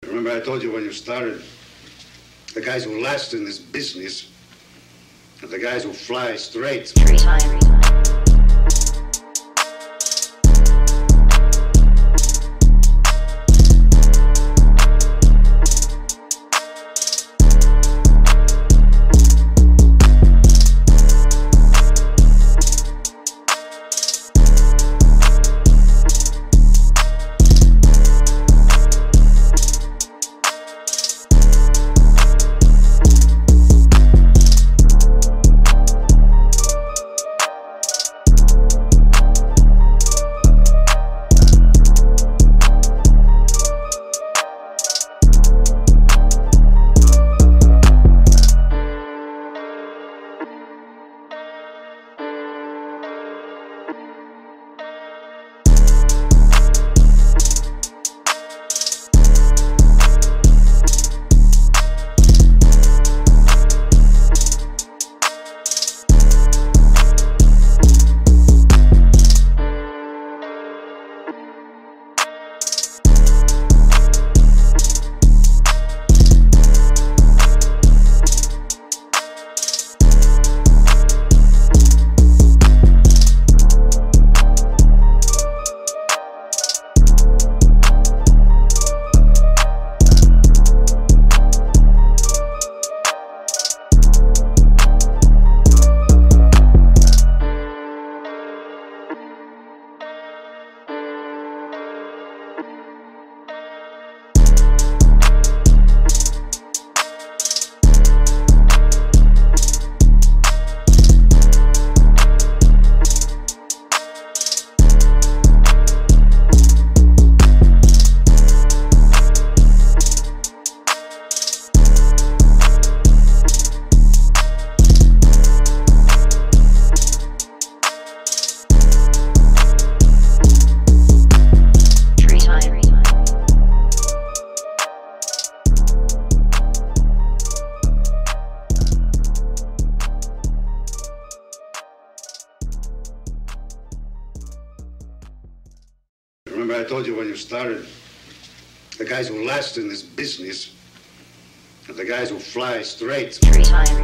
Remember I told you when you started, the guys who last in this business are the guys who fly straight. TREETIME. Remember I told you when you started, the guys who last in this business are the guys who fly straight. TREETIME.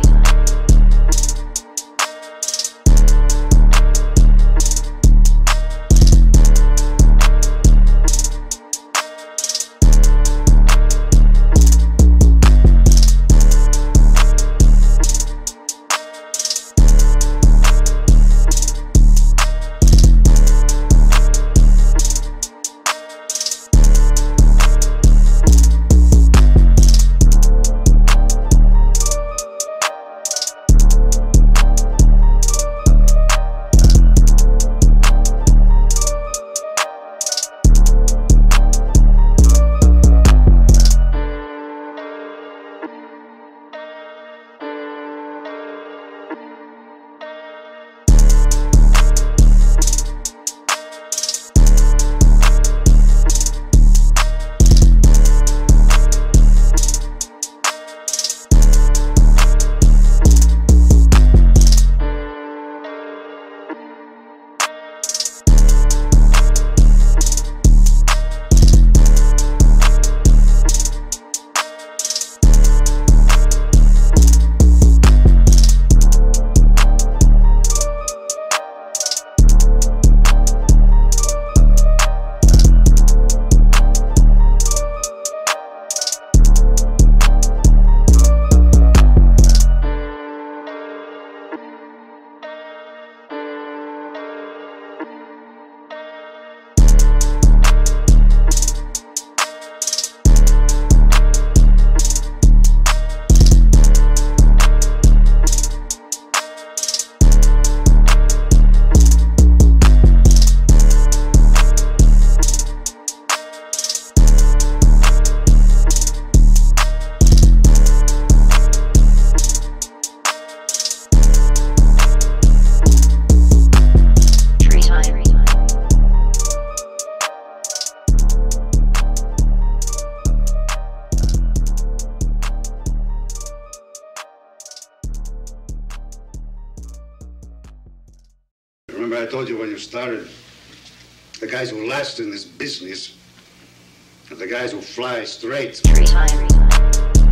Remember I told you when you started, the guys who last in this business and the guys who fly straight. TREETIME.